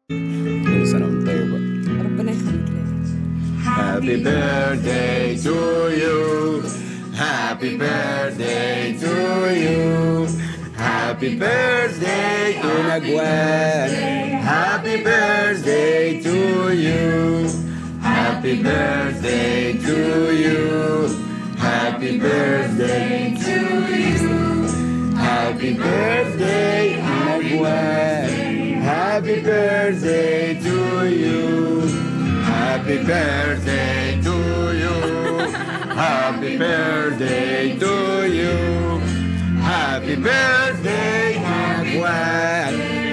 كل سنة وانت طيبة. ربنا يخليك ليا. Happy birthday to you. Happy birthday to you. Happy birthday to Nagwan. Happy birthday to you. Happy birthday to you. Happy birthday to you. Happy birthday Nagwan. Happy birthday to you. Happy birthday to you. Happy birthday to you. Happy birthday, Nagwan.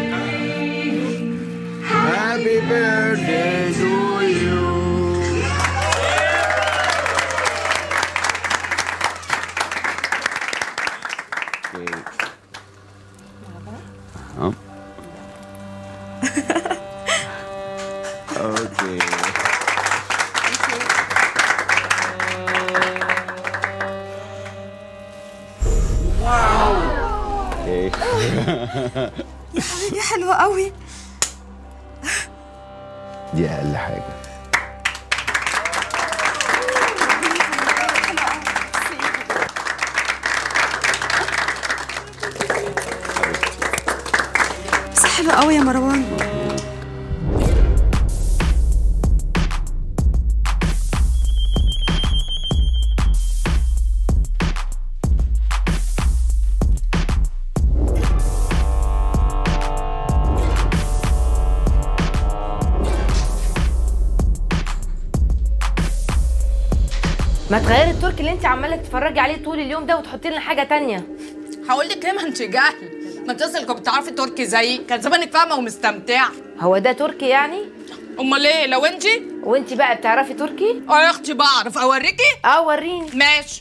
Happy birthday to you. Okay. واو. يا حبيبي حلوة قوي. دي أقل حاجة. بس حلوة قوي يا مروان. ما تغيري التركي اللي انت عماله تتفرجي عليه طول اليوم ده وتحطي لنا حاجه تانية. هقول لك ليه؟ ما انت جاهل. ما انت اصلا كنت بتعرفي تركي زيي كان زمانك فاهمه ومستمتعه. هو ده تركي يعني؟ امال ايه لو انت؟ وانت بقى بتعرفي تركي؟ اه يا اختي بعرف. اوريكي؟ وريني. ماشي.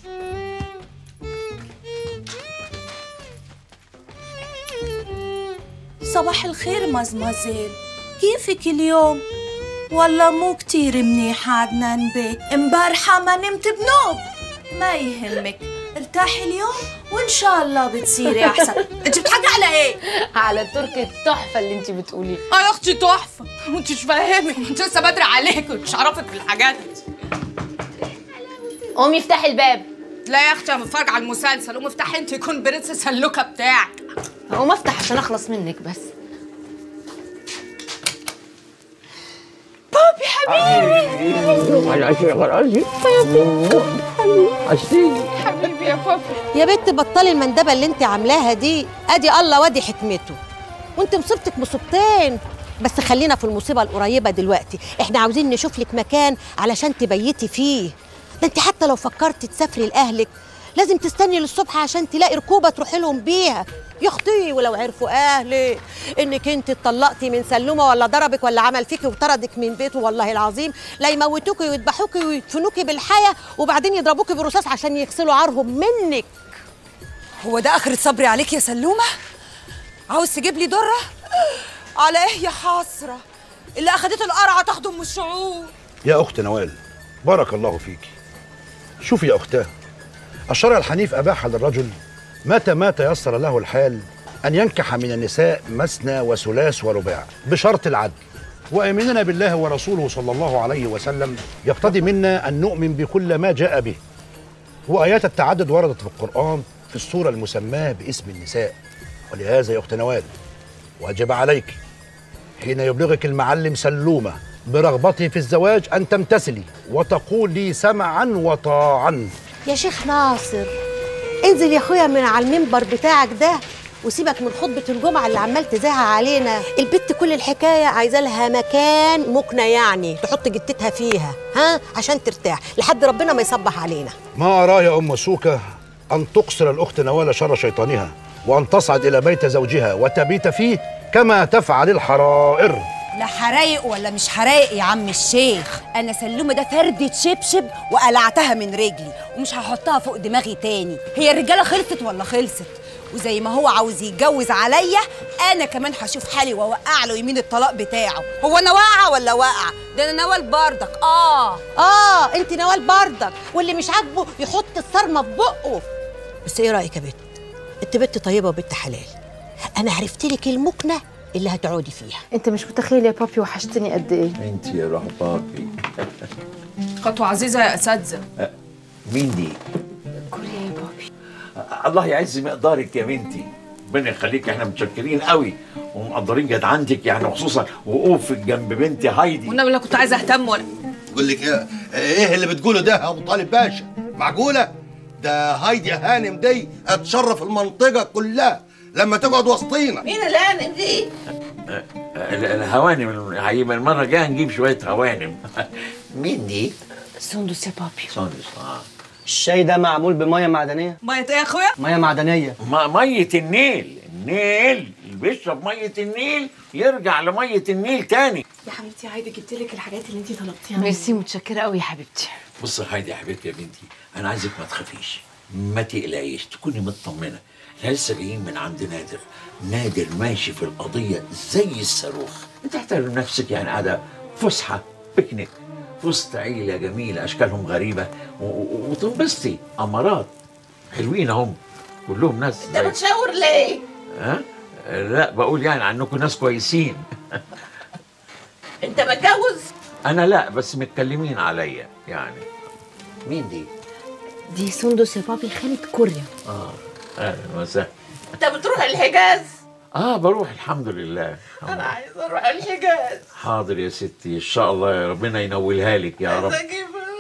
صباح الخير مزمزيل، كيفك اليوم؟ والله مو كتير منيح عدنان بيه، امبارحة ما نمت بنوم. ما يهمك، ارتاحي اليوم وان شاء الله بتصيري احسن. انت بتحكي على ايه؟ على التركي التحفه اللي انت بتقوليه. اه يا اختي تحفه. وانت مش فاهمك، انت لسه بدري عليك ومش عارفك في الحاجات. قومي افتحي الباب. لا يا اختي انا بتفرج على المسلسل. قومي افتحي انت، يكون برنسس اللوكه بتاعك. هقوم افتح عشان اخلص منك بس. بابي حبيبي. حبيبي يا بابي. يا بنت بطلي المندبه اللي انت عاملاها دي، ادي الله وادي حكمته. وانت مصيبتك مصيبتين، بس خلينا في المصيبه القريبه دلوقتي. احنا عاوزين نشوف لك مكان علشان تبيتي فيه. ده انت حتى لو فكرتي تسافري لاهلك لازم تستني للصبح عشان تلاقي ركوبه تروحي لهم بيها. يا اختي ولو عرفوا اهلي انك انت اتطلقتي من سلومه ولا ضربك ولا عمل فيكي وطردك من بيته، والله العظيم لا يموتوكي ويذبحوكي ويدفنوكي بالحياه وبعدين يضربوكي بالرصاص عشان يغسلوا عارهم منك. هو ده آخرة صبري عليك يا سلومة؟ عاوز تجيب لي ضرة؟ على إيه يا حسرة؟ اللي أخدته القرعة تاخده من الشعور. يا أخت نوال بارك الله فيكي. شوفي يا أختاه، الشرع الحنيف أباح للرجل متى ما تيسر له الحال أن ينكح من النساء مثنى وثلاث ورباع بشرط العدل. وإيماننا بالله ورسوله صلى الله عليه وسلم يقتضي منا أن نؤمن بكل ما جاء به. وآيات التعدد وردت في القرآن في السورة المسماة باسم النساء. ولهذا يا أخت نوال واجب عليك حين يبلغك المعلم سلومة برغبته في الزواج أن تمتثلي وتقولي سمعا وطاعا. يا شيخ ناصر انزل يا اخويا من على المنبر بتاعك ده وسيبك من خطبة الجمعة اللي عمال تذاعها علينا. البت كل الحكاية عايزة لها مكان مقنع، يعني تحط جتتها فيها عشان ترتاح لحد ربنا ما يصبح علينا. ما أراه يا أم سوكة أن تقصر الأخت نوال شر شيطانها وأن تصعد إلى بيت زوجها وتبيت فيه كما تفعل الحرائر. لا حرايق ولا مش حرايق يا عم الشيخ، أنا سلومة ده فردة شبشب وقلعتها من رجلي ومش هحطها فوق دماغي تاني. هي الرجالة خلصت ولا خلصت؟ وزي ما هو عاوز يتجوز عليا انا كمان هشوف حالي واوقع له يمين الطلاق بتاعه. هو انا واقعه ولا واقعه؟ ده انا نوال بردك. انت نوال بردك، واللي مش عاجبه يحط الصرمه في بقه. بس ايه رايك يا بت؟ انت بنت طيبه وبنت حلال. انا عرفت لك المكنه اللي هتقعدي فيها. انت مش متخيل يا بابي وحشتني قد ايه. انت يا روح بابي. خطوه عزيزه يا اساتذه. مين دي؟ كوريا يا بابي. الله يعز مقدارك يا بنتي، ربنا يخليك، احنا متشكرين قوي ومقدرين جدعنتك يعني، وخصوصا وقوفك جنب بنتي هايدي. وانا ولا كنت عايزه اهتم ولا بقول لك ايه اللي بتقوله ده يا ابو طالب باشا؟ معقوله؟ ده هايدي هانم دي هتشرف المنطقه كلها لما تقعد وسطينا. مين الهانم دي؟ الهوانم، هيبقى المره الجايه نجيب شويه هوانم. مين دي؟ سندس يا بابي. سندس. الشاي ده معمول بميه معدنيه. ميه ايه يا اخويا؟ ميه معدنيه. ميه النيل. النيل اللي بيشرب ميه النيل يرجع لميه النيل تاني. يا حبيبتي هايدي جبت لك الحاجات اللي انت طلبتيها. ميرسي، متشكره قوي يا حبيبتي. بص يا هايدي يا حبيبتي يا بنتي، انا عايزك ما تخافيش، ما تقلقيش، تكوني مطمنه. احنا لسه جايين من عند نادر. نادر ماشي في القضيه زي الصاروخ. انت احترم نفسك، يعني قاعده فسحه بيكنيك في وسط عيله جميله اشكالهم غريبه وتنبسطي. امارات حلوين اهم، كلهم ناس. انت بتشاور ليه؟ ها؟ لا بقول يعني عنكم ناس كويسين. انت متجوز؟ انا لا، بس متكلمين عليا يعني. مين دي؟ دي سندس يا بابي، خالة كوريا. اهلا وسهلا. انت بتروح الحجاز؟ بروح الحمد لله. انا عايزه اروح الحجاز. حاضر يا ستي، ان شاء الله يا ربنا ينولها لك يا رب. عايزه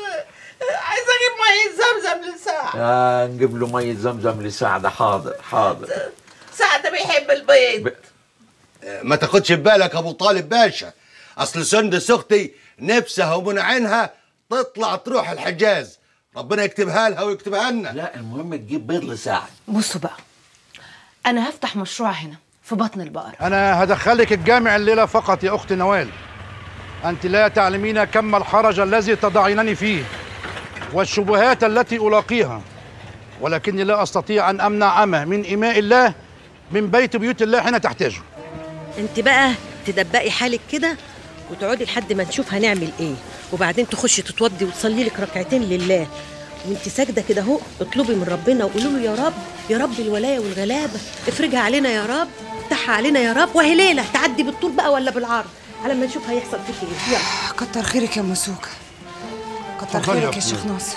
اجيب ميه زمزم لسعد. نجيب له ميه زمزم لسعد. حاضر حاضر. سعد بيحب البيض. ما تاخدش ببالك يا ابو طالب باشا، اصل سندس اختي نفسها ومن عينها تطلع تروح الحجاز، ربنا يكتبها لها ويكتبها لنا. لا المهم تجيب بيض لسعد. بصوا بقى، انا هفتح مشروع هنا في بطن البقرة. أنا هدخلك الجامع الليلة فقط يا أخت نوال. أنت لا تعلمين كم الحرج الذي تضعينني فيه والشبهات التي ألاقيها، ولكني لا أستطيع أن أمنع أمة من إماء الله من بيوت الله حين تحتاجه. انت بقى تدبقي حالك كده وتقعدي لحد ما نشوف هنعمل ايه، وبعدين تخشي تتوضي وتصلي لك ركعتين لله، وانت ساجده كده اهو اطلبي من ربنا وقولي له يا رب، يا رب الولايه والغلابه افرجها علينا يا رب، افتحها علينا يا رب، وهي ليله تعدي بالطول بقى ولا بالعرض على ما نشوف هيحصل فيكي ايه. يلا. كتر خيرك يا مسوكه، كتر خيرك يا شيخ ناصر.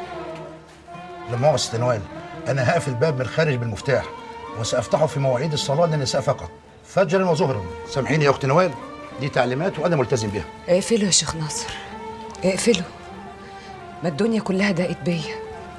لما ست نوال، أنا هقفل الباب من الخارج بالمفتاح وسأفتحه في مواعيد الصلاة للنساء فقط، فجرا وظهرا. سامحيني يا أخت نوال، دي تعليمات وأنا ملتزم بيها. اقفله يا شيخ ناصر، اقفله، ما الدنيا كلها ضاقت بيا،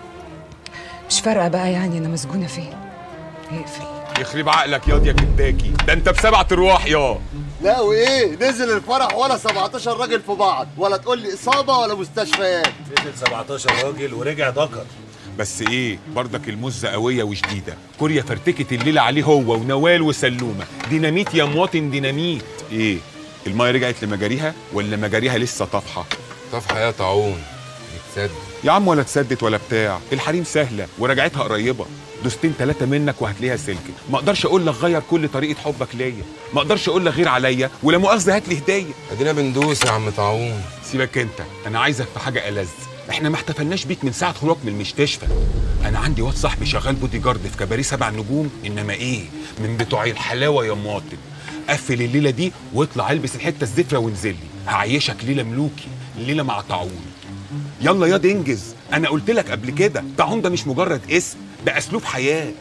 مش فارقه بقى يعني انا مسجونه فين. اقفل. يخرب عقلك ياض يا كداكي، ده انت ب7 ارواح يا. لا وايه، نزل الفرح ولا 17 راجل في بعض، ولا تقول لي اصابه ولا مستشفيات. نزل 17 راجل ورجع ذكر. بس ايه برضك المزه قويه وشديده. كوريا فرتكت الليله عليه هو ونوال وسلومه. ديناميت يا مواطن ديناميت. ايه المايه رجعت لمجاريها ولا مجاريها لسه طافحه؟ طفحه يا طاعون، يتصدق يا عم ولا اتسدت ولا بتاع، الحريم سهله ورجعتها قريبه. دوستين 3 منك وهتلاقيها سلكت. ما اقدرش اقول لك غير كل طريقه حبك ليا، ما اقدرش اقول لك غير عليا ولا مؤاخذه هات لي هديه. ادينا بندوس يا عم طاعون. سيبك انت، انا عايزك في حاجه ألذ. احنا ما احتفلناش بيك من ساعه خروجك من المستشفى. انا عندي واد صاحبي شغال بودي جارد في كباريه 7 نجوم، انما ايه من بتوعي الحلاوه يا مواطن. قفل الليله دي واطلع البس الحته الزفره وانزل لي، هعيشك ليله ملوكي، ليله مع طاعون. يلا ياض انجز، انا قلت لك قبل كده طاعون ده مش مجرد اسم، ده اسلوب حياه.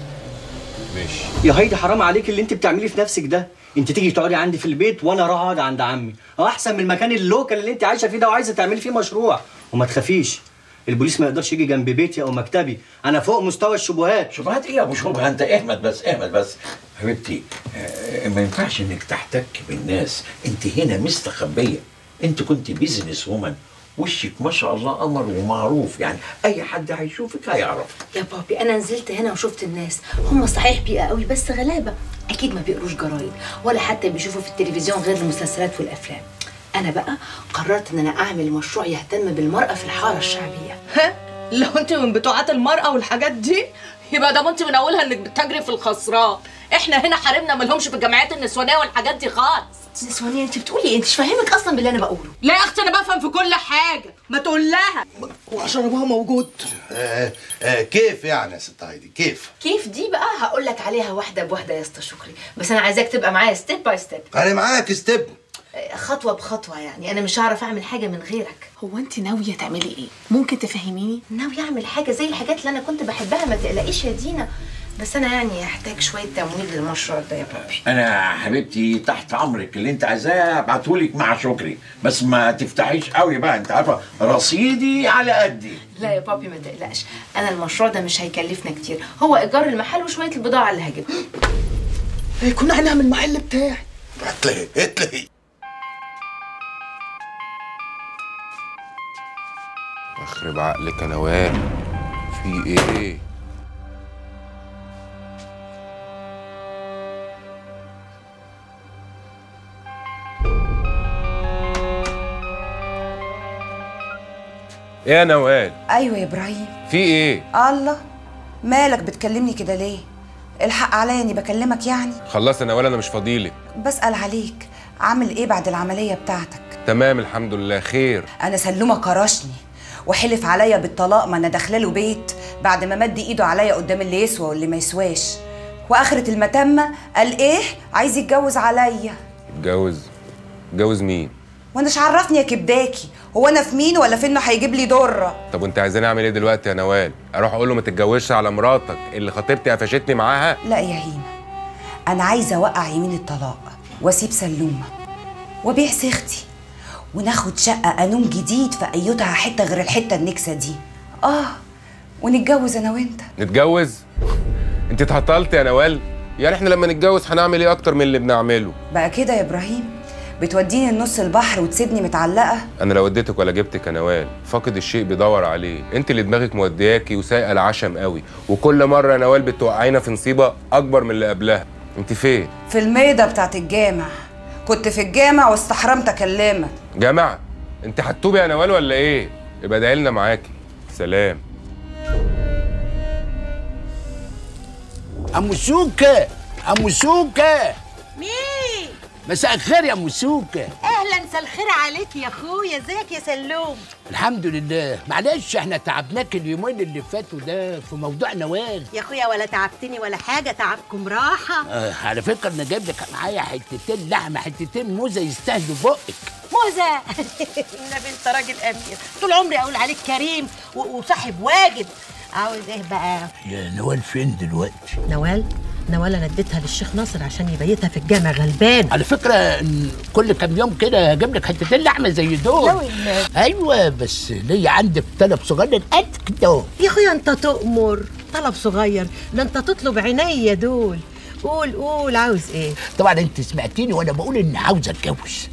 ماشي يا هايدي حرام عليك اللي انت بتعمليه في نفسك ده. انت تيجي تقعدي عندي في البيت وانا اروح اقعد عند عمي، احسن من المكان اللوكال اللي انت عايشه فيه ده وعايزه تعملي فيه مشروع. وما تخافيش، البوليس ما يقدرش يجي جنب بيتي او مكتبي، انا فوق مستوى الشبهات. شبهات ايه يا ابو شبهه؟ انت احمد بس، احمد بس حبيبتي. ما ينفعش انك تحتك بالناس، انت هنا مستخبيه، انت كنت بيزنس وومن، وشك ما شاء الله قمر ومعروف، يعني اي حد هيشوفك هيعرف. يا بابي انا نزلت هنا وشفت الناس، هم صحيح بيئة قوي بس غلابه، اكيد ما بيقروش جرايد ولا حتى بيشوفوا في التلفزيون غير المسلسلات والافلام. انا بقى قررت ان انا اعمل مشروع يهتم بالمراه في الحاره الشعبيه. ها؟ لو انت من بتوعات المرأة والحاجات دي يبقى ده انت من اولها انك بتجري في الخسران. احنا هنا حارمنا مالهمش في الجمعيات النسوانيه والحاجات دي خالص. نسوانيه؟ انت بتقولي ايه؟ انت مش فاهمك اصلا باللي انا بقوله. لا يا اختي انا بفهم في كل حاجه، ما تقول لها. وعشان ابوها موجود. كيف يعني يا ست هايدي؟ كيف دي بقى هقول لك عليها واحده بواحده يا اسطى شكري، بس انا عايزاك تبقى معايا ستيب باي ستيب. انا معاك ستيب، خطوه بخطوه. يعني انا مش هعرف اعمل حاجه من غيرك. هو انت ناويه تعملي ايه؟ ممكن تفهميني؟ ناويه اعمل حاجه زي الحاجات اللي انا كنت بحبها، ما تقلقيش يا دينا، بس انا يعني هحتاج شويه تمويل للمشروع ده يا بابي. انا حبيبتي تحت امرك، اللي انت عايزاه ابعتهولك مع شكري، بس ما تفتحيش قوي بقى، انت عارفه رصيدي على قدي. لا يا بابي ما تقلقش، انا المشروع ده مش هيكلفنا كتير، هو ايجار المحل وشويه البضاعه اللي هجيبها. كنا هنعمل المحل بتاعي. هتلاقي اخرب عقلك يا نوال، في ايه؟ ايه يا نوال؟ ايوه يا ابراهيم. في ايه؟ الله، مالك بتكلمني كده ليه؟ الحق عليا اني بكلمك يعني. خلصت يا نوال، انا مش فاضيلك. بسأل عليك، عامل ايه بعد العملية بتاعتك؟ تمام الحمد لله خير. انا سلومة كرشني وحلف عليا بالطلاق، ما انا داخله له بيت بعد ما مد ايده عليا قدام اللي يسوى واللي ما يسواش، واخرة المتمة قال ايه؟ عايز يتجوز عليا. يتجوز مين؟ وانا مش عرفني يا كبداكي، هو انا في مين ولا في انه هيجيب لي ضره؟ طب وانت عايزاني اعمل ايه دلوقتي يا نوال؟ اروح اقول له ما تتجوزش على مراتك اللي خطيبتي قفشتني معاها؟ لا يا هيمه، انا عايزه اوقع يمين الطلاق واسيب سلومه وابيع سيختي وناخد شقه قانون جديد في ايتها حته غير الحته النكسه دي، ونتجوز انا وانت. نتجوز؟ انت اتهطلت يا نوال؟ يعني احنا لما نتجوز هنعمل ايه اكتر من اللي بنعمله؟ بقى كده يا ابراهيم؟ بتوديني النص البحر وتسيبني متعلقه؟ انا لو وديتك ولا جبتك يا نوال، فاقد الشيء بيدور عليه، انت اللي دماغك مودياكي وسايقه العشم قوي، وكل مره يا نوال بتوقعينا في نصيبه اكبر من اللي قبلها. انت فين؟ في الميضه بتاعت الجامع، كنت في الجامع واستحرمت اكلمك. جامع؟ انت هتوبي يا نوال ولا ايه؟ يبقى ادعي لنا معاكي. سلام. ام سوكه، ام سوكه. مين؟ مساء الخير يا ام سوكه. اهلا، مساء الخير عليك يا اخويا، ازيك يا سلوم؟ الحمد لله. معلش احنا تعبناك اليومين اللي فاتوا ده في موضوع نوال. يا اخويا ولا تعبتني ولا حاجه، تعبكم راحه. على فكره انا جايب لك معايا حتتين لحمه، حتتين موزه يستاهلوا بقك. موزه؟ النبي انت راجل امير، طول عمري اقول عليك كريم وصاحب واجب. عاوز ايه بقى؟ يا نوال فين دلوقتي؟ نوال انا اديتها للشيخ ناصر عشان يبيتها في الجامع، غلبان. على فكره كل كام يوم كده هجيب لك حتتين لحمه زي دول. ايوه بس ليا عندك طلب صغير قد كده. يا اخويا انت تؤمر، طلب صغير ده انت تطلب عينيا دول. قول عاوز ايه؟ طبعا انت سمعتيني وانا بقول اني عاوز اتجوز.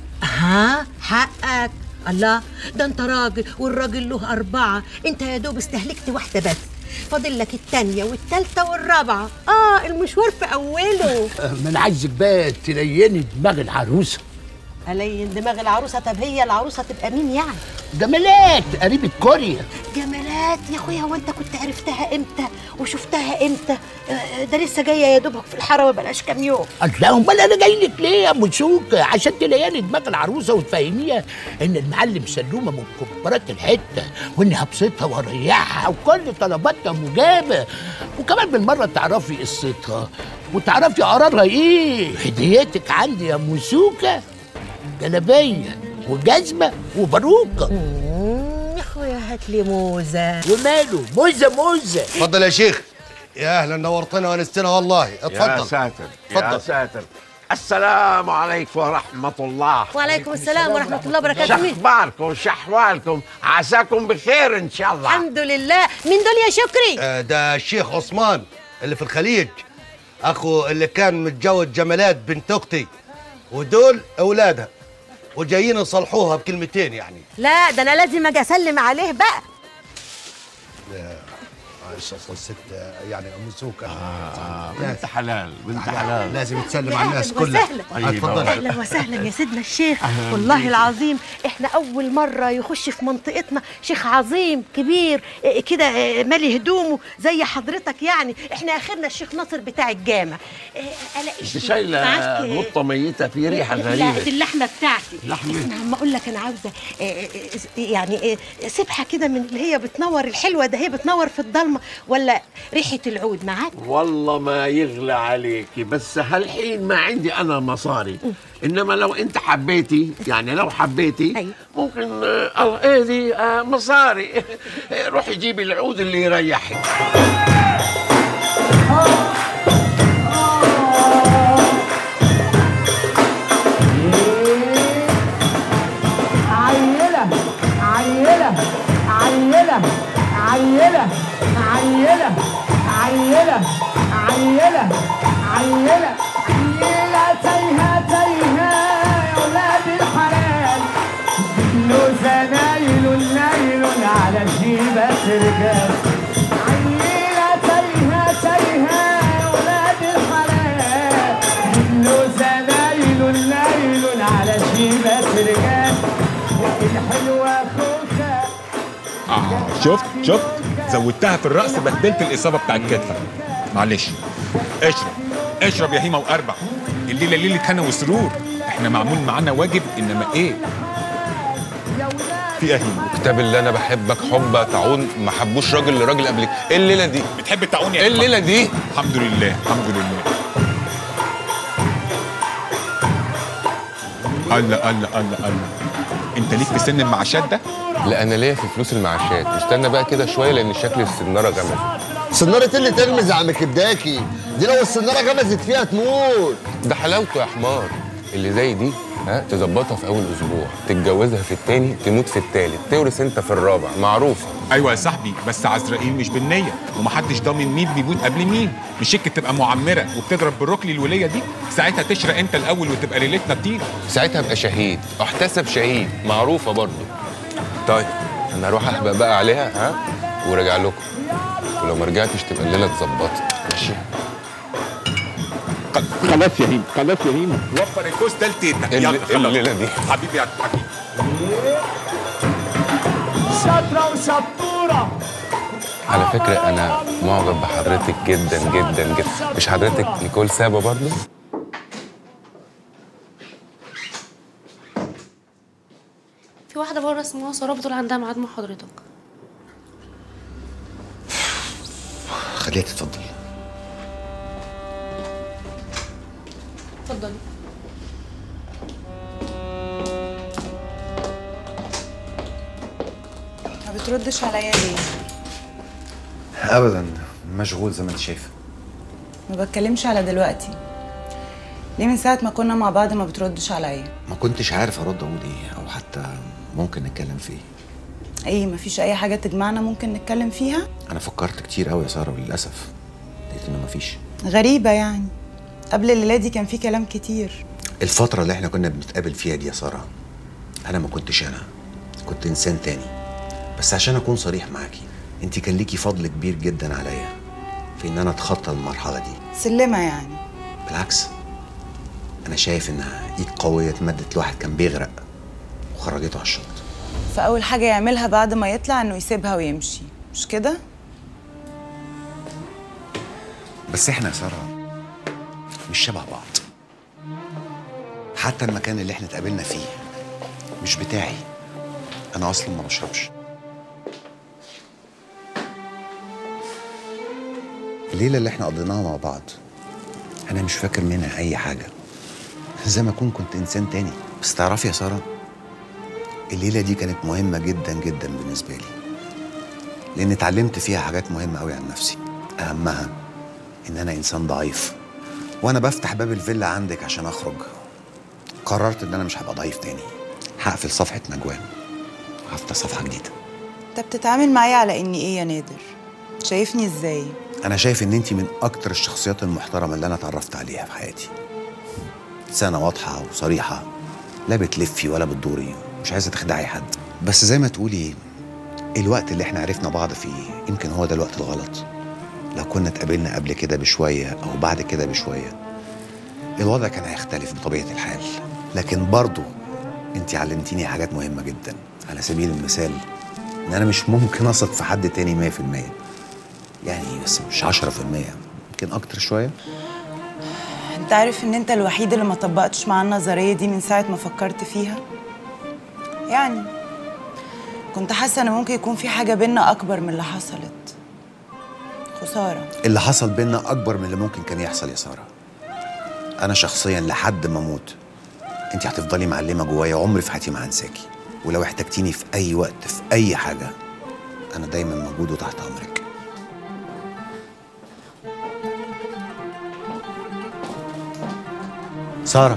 حقك. الله، ده انت راجل والراجل له 4، انت يا دوب استهلكت واحده بس، فاضل لك التانية والتالتة والرابعة. المشوار في أوله. ما أنا عايزك بقى تليني دماغ العروسة. ألين دماغ العروسة؟ طب هي العروسة تبقى مين يعني؟ جمالات قريبة كوريا. جمالات يا أخويا، هو أنت كنت عرفتها إمتى وشفتها إمتى؟ ده لسه جاية يا دوبك في الحارة، ما بقاش كام يوم. الله، أمال أنا جاي لك ليه يا أم سوكة؟ عشان تليني دماغ العروسة وتفهميها إن المعلم سلومة من كبارات الحتة، وإني هبسطها وأريحها وكل طلباتها مجابة، وكمان بالمرة تعرفي قصتها وتعرفي قرارها إيه. هديتك عندي يا أم سوكة جلابية وجزمة وباروكة. يا اخويا هات لي موزة. وماله؟ موزة. اتفضل يا شيخ. يا اهلا، نورتنا ونستنا والله. اتفضل. يا ساتر يا ساتر. السلام عليكم ورحمة الله. وعليكم السلام ورحمة الله وبركاته. شخباركم شحوالكم، عساكم بخير إن شاء الله. الحمد لله. مين دول يا شكري؟ ده الشيخ عثمان اللي في الخليج، أخو اللي كان متجوز جمالات بنت أختي، ودول أولادها وجايين يصلحوها بكلمتين يعني. لا ده أنا لازم أجي أسلم عليه بقى. الست يعني ام سوكه. بنت حلال بنت حلال. لازم تسلم على الناس كلها. اتفضل. اهلا وسهلا يا سيدنا الشيخ. والله العظيم احنا اول مره يخش في منطقتنا شيخ عظيم كبير كده مالي هدومه زي حضرتك يعني. احنا اخرنا الشيخ ناصر بتاع الجامع. انت شايله قطه ميته في ريحه غريبه. لا دي اللحمه بتاعتي. لحمه. اسمع عم اقول لك انا عاوزه يعني سبحه كده من اللي هي بتنور الحلوه ده، هي بتنور في الضلمه ولا ريحه العود معاك؟ والله ما يغلى عليكي، بس هالحين ما عندي انا مصاري. انما لو انت حبيتي يعني لو حبيتي ممكن دي مصاري. روحي جيبي العود اللي يريحك. عيلة عيلة عيلة عيلة عيلة عيلة عيلة عيلة عيلة تايهة تايهة يا ولاد الحلال. له زنايل نايل على جيبة رجال. عيلة تايهة تايهة يا ولاد الحلال. له زنايل نايل على جيبة رجال. الحلوة خوخة. شفت زودتها في الرأس، بدلت الإصابة بتاع الكتفة. معلش اشرب يا هيمة واربع. الليلة ليلة هنا وسرور، احنا معمول معانا واجب. انما ايه في هيمة؟ كتاب اللي انا بحبك حب تعون ما حبوش راجل لراجل قبلك. ايه الليلة دي؟ بتحب التعون يا ايه الليلة دي؟ الحمد لله الحمد لله. الله انت ليك في سن المعاشات ده؟ لا انا ليا في فلوس المعاشات. استنى بقى كده شويه لان شكل السناره غمز. سناره اللي تغمز يا عم كبداكي دي، لو السناره غمزت فيها تموت. ده حلاوته يا حمار. اللي زي دي تظبطها في اول اسبوع، تتجوزها في التاني، تموت في التالت، تورث انت في الرابع. معروفه. ايوه يا صاحبي، بس عزرائيل مش بالنيه، ومحدش ضامن مين بيموت قبل مين. مش شك تبقى معمره وبتضرب بالركل الوليه دي، ساعتها تشرق انت الاول وتبقى ليلتنا طير. ساعتها ابقى شهيد، احتسب شهيد. معروفه برضه. طيب انا هروح احبق بقى عليها وراجع لكم، ولو ما رجعتش تبقى الليله اتظبطت. ماشي؟ خلاص يا هيم خلاص يا هيم، وفر الكوس ده لتيتك. يلا الليله دي حبيبي يا حبيبي. شاطرة وشطورة. على فكره انا معجب بحضرتك جدا جدا جدا. مش حضرتك نيكول سابا برضه؟ في واحدة بره اسمها سارة بتقول عندها ميعاد مع حضرتك. خليها تتفضل. اتفضلي. ما بتردش عليا ليه؟ ابدا مشغول زي ما انت شايفه. ما بتكلمش على دلوقتي. ليه من ساعة ما كنا مع بعض ما بتردش عليا؟ ما كنتش عارف ارد اقول ايه او حتى ممكن نتكلم فيه. ايه مفيش اي حاجة تجمعنا ممكن نتكلم فيها؟ انا فكرت كتير قوي يا ساره وللاسف لقيت انه مفيش. غريبة يعني، قبل الليلة دي كان في كلام كتير. الفترة اللي احنا كنا بنتقابل فيها دي يا ساره انا ما كنتش انا، كنت انسان تاني. بس عشان اكون صريح معاكي، انت كان ليكي فضل كبير جدا عليا في ان انا اتخطى المرحلة دي. سلمة يعني؟ بالعكس، انا شايف انها ايد قوية اتمدت لواحد كان بيغرق وخرجته على الشط. فأول حاجة يعملها بعد ما يطلع إنه يسيبها ويمشي، مش كده؟ بس احنا يا ساره مش شبه بعض. حتى المكان اللي احنا اتقابلنا فيه مش بتاعي، انا اصلا ما بشربش. الليله اللي احنا قضيناها مع بعض انا مش فاكر منها اي حاجه، زي ما اكون كنت انسان تاني. بس تعرفي يا ساره، الليله دي كانت مهمه جدا جدا بالنسبه لي، لان اتعلمت فيها حاجات مهمه قوي عن نفسي. اهمها ان انا انسان ضعيف، وانا بفتح باب الفيلا عندك عشان اخرج قررت ان انا مش هبقى ضعيف تاني. هقفل صفحه نجوان وهفتح صفحه جديده. انت بتتعامل معايا على اني ايه يا نادر؟ شايفني ازاي؟ انا شايف ان انت من اكتر الشخصيات المحترمه اللي انا اتعرفت عليها في حياتي. انسانه واضحه وصريحه، لا بتلفي ولا بتدوري، مش عايزه تخدعي حد. بس زي ما تقولي الوقت اللي احنا عرفنا بعض فيه يمكن هو ده الوقت الغلط. لو كنا اتقابلنا قبل كده بشوية أو بعد كده بشوية الوضع كان هيختلف بطبيعة الحال. لكن برضو انت علمتيني حاجات مهمة جدا. على سبيل المثال ان انا مش ممكن اثق في حد تاني 100%، يعني بس مش 10%، يمكن اكتر شوية. انت عارف ان انت الوحيد اللي ما طبقتش معاه النظرية دي من ساعة ما فكرت فيها. يعني كنت حاسة ان ممكن يكون في حاجة بينا اكبر من اللي حصلت. خسارة. اللي حصل بينا اكبر من اللي ممكن كان يحصل يا سارة. انا شخصيا لحد ما اموت انت هتفضلي معلمة جوايا، عمري في حياتي ما هنساكي. ولو احتجتيني في اي وقت في اي حاجة انا دايما موجود وتحت امرك. سارة،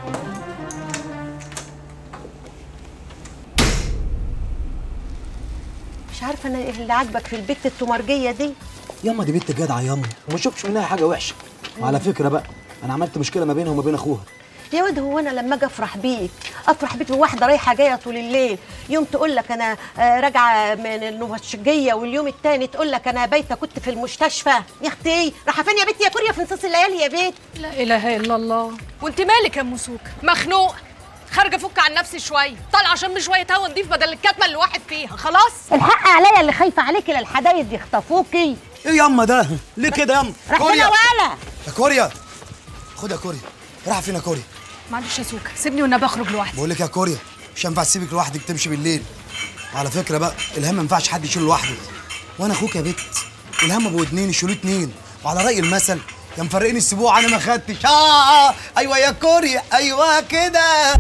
مش عارفه انا ايه اللي عاجبك في البت التمرجيه دي. ياما دي بنت جدعه ياما، وما شفتش منها حاجه وحشه. وعلى فكره بقى انا عملت مشكله ما بينها وما بين اخوها. يا واد هو انا لما اجي افرح بيك بواحده رايحه جايه طول الليل، يوم تقول لك انا راجعه من النوبشجيه، واليوم الثاني تقول لك انا بايته كنت في المستشفى. يا اختي ايه رايحه فين يا بنتي يا كوريا في نص الليالي يا بيت؟ لا اله الا الله. وانت مالك يا ام سوكه؟ مخنوقه خارجه افك عن نفسي شويه، طالعه اشم شويه هوا نضيف بدل الكتمه اللي واحد فيها. خلاص الحق عليا اللي خايفه عليكي لا الحدايد يخطفوكي. ايه ياما ده؟ ليه كده ياما؟ كوريا ولا يا كوريا، خد يا كوريا. رايحه فين يا كوريا؟ معلش يا سوكه سيبني والنبي اخرج لوحدي. بقول لك يا كوريا مش هينفع تسيبك لوحدك تمشي بالليل. وعلى فكره بقى الهم ما ينفعش حد يشيله لوحده، وانا اخوك يا بت. الهم ابو اتنين يشيلوه اتنين، وعلى راي المثل يا مفرقين السبوع انا ما خدتش. ايوه يا كوريا ايوه كده.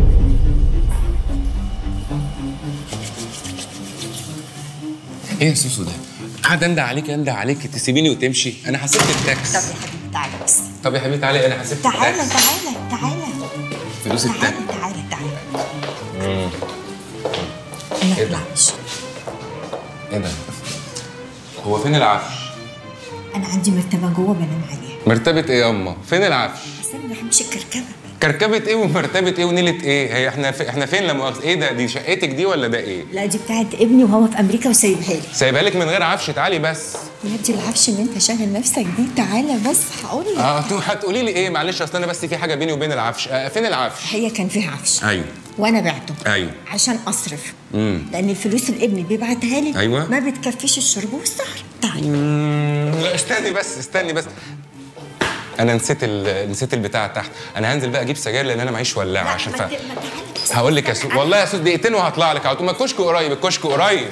ايه يا سوسو ده؟ قاعد انده عليك تسيبيني وتمشي؟ انا حسبت التاكس. طب يا حبيبي تعالى بس. طب يا حبيبي تعالي، انا حسبت التاكس. تعالى فلوس التاكس. تعالى ايه ده؟ ايه ده؟ هو فين العفش؟ انا عندي مرتبه جوه بنام عليها. مرتبة ايه ياما؟ فين العفش؟ بس انا ما بحبش الكركبه. كركبة ايه ومرتبة ايه ونيلة ايه؟ هي احنا فين لا مؤاخذة؟ ايه ده؟ دي شقتك دي ولا ده ايه؟ لا دي بتاعت ابني وهو في امريكا وسايبها لي. سايبها لك من غير عفش؟ تعالي بس. يا دي العفش اللي انت شاغل نفسك بيه، تعالى بس هقول لك. هتقولي لي ايه؟ معلش اصل انا بس في حاجة بيني وبين العفش. فين العفش؟ هي كان فيها عفش. ايوه. وانا بعته. ايوه. عشان اصرف. لان الفلوس اللي ابني بيبعتها لي أيوة. ما بتكفيش الشرب والسهر. تعالى. لا استني بس. انا نسيت البتاع تحت. انا هنزل بقى اجيب سجاير لان انا معيش ولاعه عشان هقول لك يا سوس والله يا سوس دقيقتين وهطلع لك على طول. ما الكشك قريب.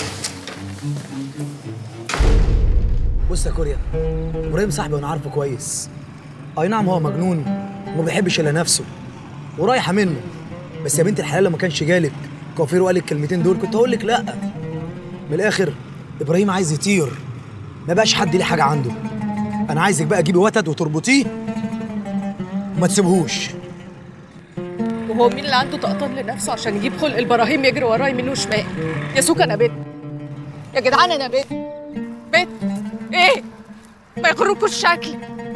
بص يا كوريا، ابراهيم صاحبي وانا عارفه كويس. اي نعم هو مجنون وما بيحبش الا نفسه ورايحه منه، بس يا بنت الحلال لو ما كانش جالك كوافير وقال لك الكلمتين دول كنت هقول لك لا. من الاخر ابراهيم عايز يطير، ما بقاش حد ليه حاجه عنده. انا عايزك بقى تجيبي وتد وتربطيه وما تسيبهوش. وهو مين اللي عنده طقطان لنفسه عشان يجيب خلق البراهيم يجري وراه يمين وشمال؟ يا سوكا انا بيت يا جدعان، انا بيت ايه؟ ما يغركوش شكلي.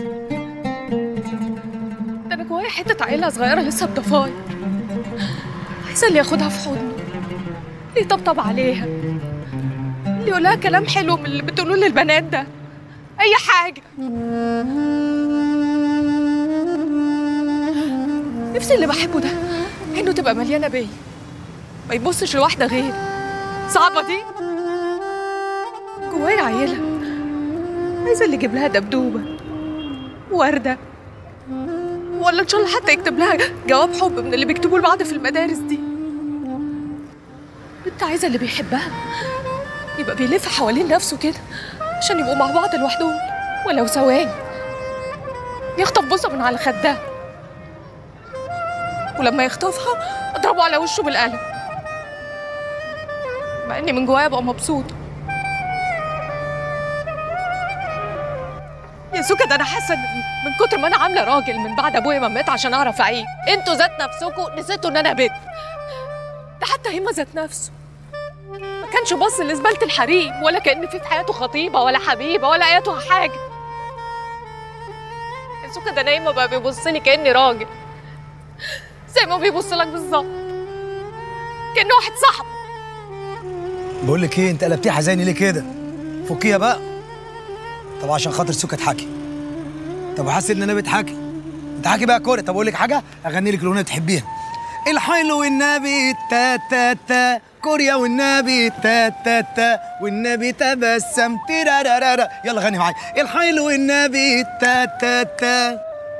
ده انا جوايا حته عيله صغيره لسه بضفاير، عايزه اللي ياخدها في حضنه، اللي يطبطب عليها، اللي يقولها كلام حلو من اللي بتقولوه للبنات ده. اي حاجه. نفسي اللي بحبه ده انه تبقى مليانه بيا، ما يبصش لواحده غيري. صعبه دي. جوايا عيله عايزه اللي يجيب لها دبدوبه، ورده، ولا ان شاء الله حتى يكتب لها جواب حب من اللي بيكتبوا لبعض في المدارس دي. بنت عايزه اللي بيحبها يبقى بيلف حوالين نفسه كده عشان يبقوا مع بعض لوحدهم ولو ثواني. يخطف بوسه من على خدها، ولما يخطفها اضربه على وشه بالقلم، مع اني من جوايا ابقى مبسوطه. يا سوكا ده انا حاسه من كتر ما انا عامله راجل من بعد ابويا ما مات عشان اعرف اعيش، انتوا ذات نفسكم نسيتوا ان انا بنت. ده حتى هما ذات نفسه ما كانش باص لزباله الحريم، ولا كأن في حياته خطيبه ولا حبيبه ولا اياتها حاجه. يا سوكا ده نايمه بقى بيبص لي كأني راجل، زي ما بيبص لك بالظبط، كأنه واحد صاحبه. بقول لك ايه، انت قلبتيه حزيني ليه كده؟ فكيها بقى. طب عشان خاطر سوكا تحكي. طب حاسس ان انا بتحكي. انت حكي بقى كوري. طب اقول لك حاجه، اغني لك الاغنيه بتحبيها. الحلو والنبي تا تا تا كوريا والنبي تا تا تا والنبي تبسم تيرارارا. يلا غني معايا. الحلو والنبي تا تا تا.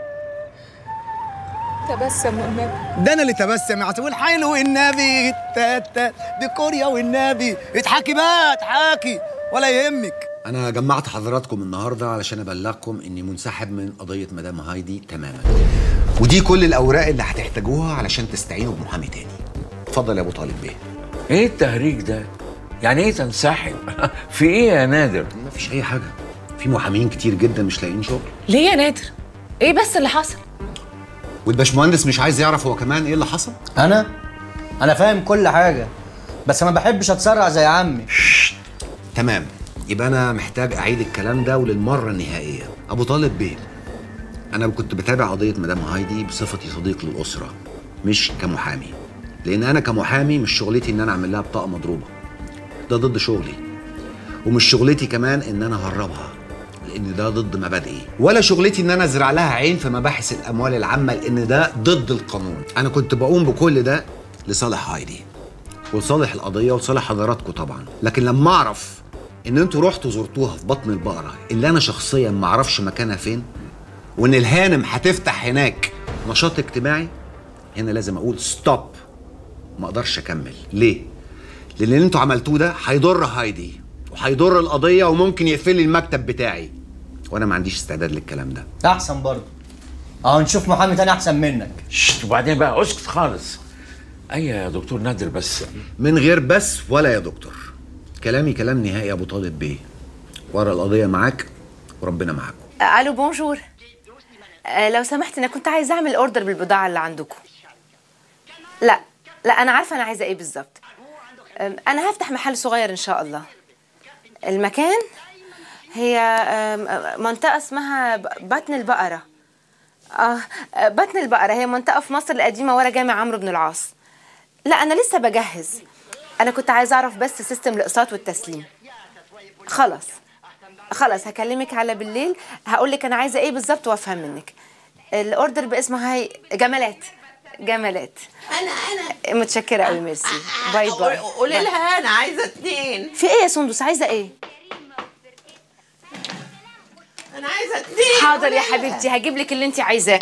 تبسم والنبي. ده انا اللي تبسم يا عسل. والحلو والنبي تا تا دي كوريا والنبي. اضحكي بقى اضحكي ولا يهمك. انا جمعت حضراتكم النهارده علشان ابلغكم اني منسحب من قضيه مدام هايدي تماما، ودي كل الاوراق اللي هتحتاجوها علشان تستعينوا بمحامي تاني. اتفضل يا ابو طالب بيه. ايه التهريج ده؟ يعني ايه تنسحب؟ في ايه يا نادر؟ مفيش اي حاجه، في محامين كتير جدا مش لاقيين شغل. ليه يا نادر؟ ايه بس اللي حصل؟ والباشمهندس مش عايز يعرف هو كمان ايه اللي حصل؟ انا فاهم كل حاجه، بس ما بحبش اتسرع زي عمي. تمام، يبقى انا محتاج اعيد الكلام ده وللمره النهائيه. ابو طالب بيه، انا كنت بتابع قضيه مدام هايدي بصفتي صديق للاسره مش كمحامي، لان انا كمحامي مش شغلتي ان انا اعمل لها بطاقه مضروبه، ده ضد شغلي. ومش شغلتي كمان ان انا اهربها، لان ده ضد مبادئي. ولا شغلتي ان انا ازرع لها عين في مباحث الاموال العامه، لان ده ضد القانون. انا كنت بقوم بكل ده لصالح هايدي ولصالح القضيه ولصالح حضراتكم طبعا. لكن لما اعرف ان انتوا رحتوا زرتوها في بطن البقره اللي انا شخصيا ما اعرفش مكانها فين، وان الهانم هتفتح هناك نشاط اجتماعي، هنا لازم اقول ستوب. ما اقدرش اكمل. ليه؟ لان اللي انتوا عملتوه ده هيضر هايدي وهيضر القضيه وممكن يقفل لي المكتب بتاعي، وانا ما عنديش استعداد للكلام ده. احسن برضه. نشوف محامي تاني احسن منك. وبعدين بقى اسكت خالص. ايوه يا دكتور نادر، بس من غير بس ولا يا دكتور. كلامي كلام نهائي يا ابو طالب بيه. ورا القضيه معاك وربنا معاكم. الو بونجور. لو سمحت انا كنت عايزه اعمل اوردر بالبضاعه اللي عندكم. لا انا عارفه انا عايزه ايه بالظبط. انا هفتح محل صغير ان شاء الله. المكان هي منطقه اسمها بطن البقره. بطن البقره هي منطقه في مصر القديمه ورا جامع عمرو بن العاص. لا انا لسه بجهز. انا كنت عايزه اعرف بس سيستم الاقساط والتسليم. خلاص هكلمك على بالليل، هقول لك انا عايزه ايه بالظبط وافهم منك. الاوردر باسمها هي جمالات. انا متشكره قوي. ميرسي. باي باي. قولي لها انا عايزه 2. في ايه يا سندس؟ عايزه ايه؟ انا عايزه 2. حاضر يا حبيبتي، هجيب لك اللي انت عايزاه.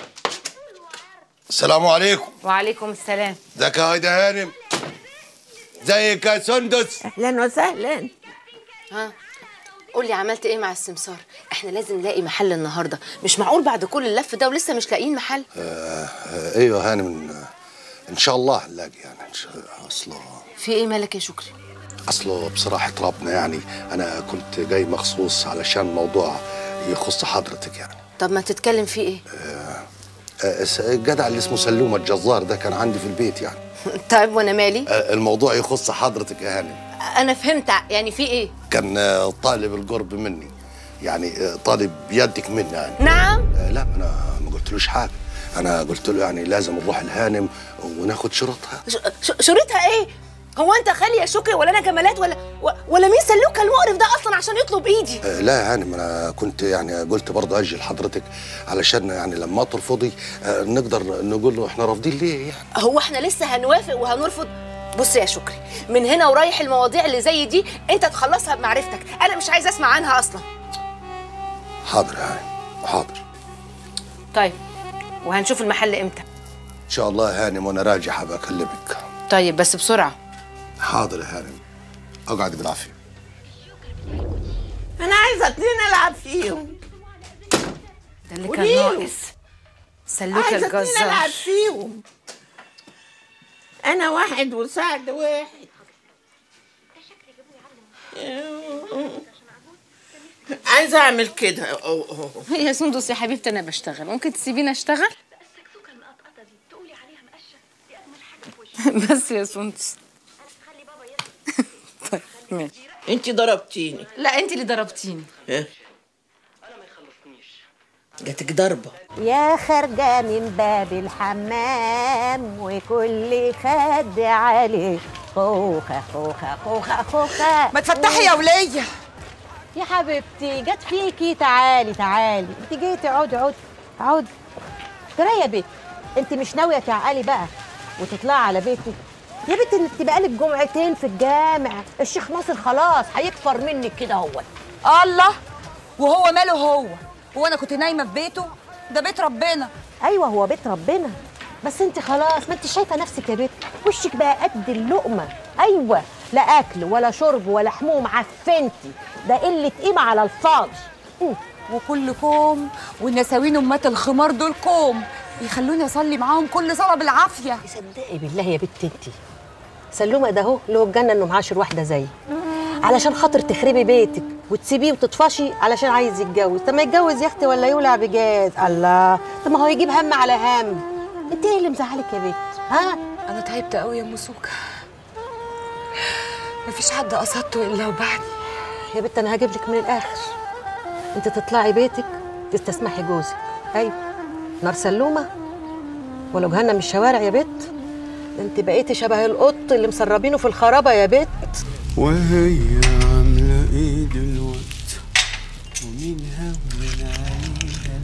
السلام عليكم. وعليكم السلام. ازيك يا هايدي هانم؟ ازيك يا سندس؟ اهلا وسهلا. قولي عملت ايه مع السمسار؟ احنا لازم نلاقي محل النهارده، مش معقول بعد كل اللف ده ولسه مش لاقيين محل. ايوه هانم، ان شاء الله نلاقي يعني. اصله في ايه مالك يا شكري؟ اصله بصراحه ربنا يعني انا كنت جاي مخصوص علشان موضوع يخص حضرتك يعني. طب ما تتكلم فيه ايه؟ الجدع اللي اسمه سلومه الجزار ده كان عندي في البيت يعني. طيب وانا مالي؟ الموضوع يخص حضرتك يا هانم. انا فهمت، يعني في ايه؟ كان طالب القرب مني، يعني طالب يدك مني يعني. نعم؟ لا انا ما قلتلوش حاجه، انا قلت له يعني لازم نروح الهانم وناخد شروطها. شروطها ايه؟ هو انت خالي يا شكري ولا انا جمالات ولا مين سلوكه المقرف ده اصلا عشان يطلب ايدي؟ لا يا هانم، انا كنت يعني قلت برضه اجي لحضرتك علشان يعني لما ترفضي نقدر نقول له احنا رافضين ليه يعني. هو احنا لسه هنوافق وهنرفض؟ بص يا شكري، من هنا ورايح المواضيع اللي زي دي انت تخلصها بمعرفتك، انا مش عايزه اسمع عنها اصلا. حاضر يا هانم حاضر. طيب وهنشوف المحل امتى؟ ان شاء الله يا هانم، وانا راجع هبقى اكلمك. طيب بس بسرعه. حاضر يا هانم، اقعد بالعافيه. انا عايزه 2 العب فيهم. ده اللي كان ناقص. سلوك الجزار. عايزه 2 العب فيهم. انا 1 وسعد 1. عايزه اعمل كده. يا سندس يا حبيبتي انا بشتغل، ممكن تسيبيني اشتغل؟ بس يا سندس. طيب ماشي. انت ضربتيني. لا انت اللي ضربتيني. جاتك ضربه. يا خارجه من باب الحمام وكل خد عليه خوخه خوخه خوخه خوخه. ما تفتحي يا وليه. يا حبيبتي جت فيكي. تعالي تعالي، انت جيتي. اقعدي اقعدي اقعدي. ترى يا بنت انت مش ناويه تعقلي بقى وتطلعي على بيتك؟ يا بنت انت بقالك جمعتين في الجامع، الشيخ ناصر خلاص هيكفر منك كده اهوت. الله، وهو ماله هو انا كنت نايمه في بيته؟ ده بيت ربنا. ايوه هو بيت ربنا، بس انت خلاص ما انت شايفه نفسك يا بنت، وشك بقى قد اللقمه. ايوه، لا اكل ولا شرب ولا حموم، عفنتي. ده قله قيمه على الفاضي. وكل كوم والنساوين امات الخمار دول كوم يخلوني اصلي معاهم كل صلاه بالعافيه. صدقي بالله يا بنت انت، سلومه ده اهو له الجنه انه معاشر واحده زيي، علشان خاطر تخربي بيتك وتسيبيه وتطفشي علشان عايز يتجوز. طب ما يتجوز يا اختي ولا يولع بجاز. الله، طب ما هو يجيب هم على هم. انت ايه اللي مزعلك يا بنت؟ ها؟ انا تعبت قوي يا ام سوكه، مفيش حد قصدته الا وبعني. يا بنت انا هجيب لك من الاخر، انت تطلعي بيتك تستسمحي جوزك. ايوه، نار سلومه ولو جهنم الشوارع يا بنت. انت بقيتي شبه القط اللي مسربينه في الخرابه يا بنت. وهي عامله ايه دلوقتي ومين هون عليها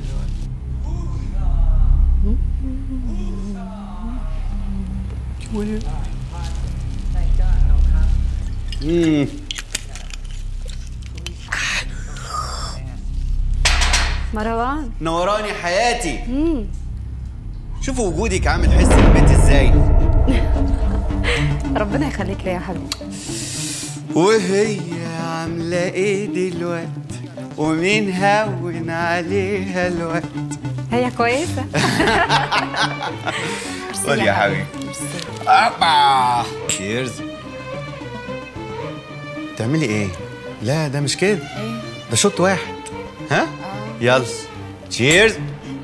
مروان نوراني حياتي. شوفوا وجودك عامل حس البيت ازاي. ربنا يخليك لي يا حبيبي. وهي عامله ايه دلوقتي ومين هون عليها الوقت. هي كويسه. قول يا حبيبي. أبا تشيرز. تعملي ايه؟ لا ده مش كده، ده شوط واحد. ها؟ يلا تشيرز.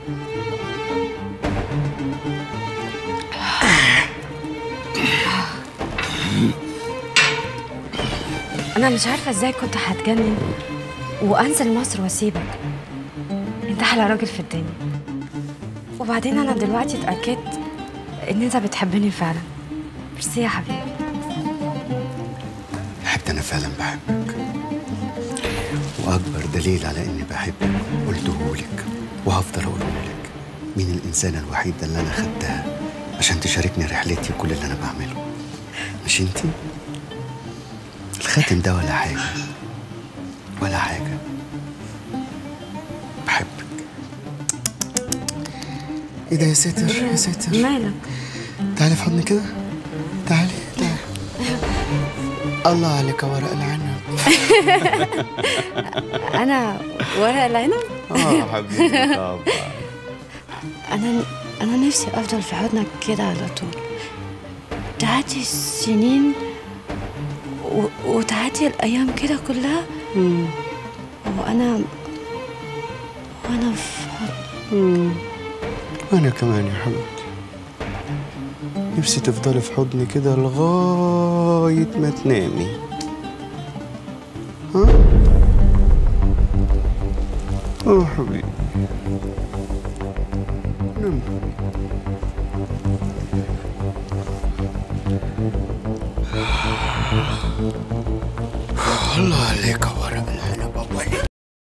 أنا مش عارفة إزاي كنت هتجنن وأنزل مصر وأسيبك. أنت أحلى راجل في الدنيا، وبعدين أنا دلوقتي اتأكدت إن أنت بتحبني فعلا. ميرسي يا حبيبي. حبيبتي أنا فعلا بحبك، وأكبر دليل على إني بحبك قلتهولك وهفضل أقولهولك. مين الإنسانة الوحيدة اللي أنا خدتها عشان تشاركني رحلتي وكل اللي أنا بعمله؟ مش أنتي؟ الخاتم ده ولا حاجة ولا حاجة. بحبك. ايه ده يا ساتر يا ساتر؟ مالك؟ تعالي في حضني كده، تعالي تعالي. الله عليك يا ورق العنب. أنا ورق العنب؟ حبيبي طبعا. أنا نفسي أفضل في حضنك كده على طول. تعدي السنين وتعدي الأيام كده كلها وأنا في حضن. وأنا كمان يا حبيبتي نفسي تفضلي في حضني كده لغاية ما تنامي. ها؟ حبيبي نام.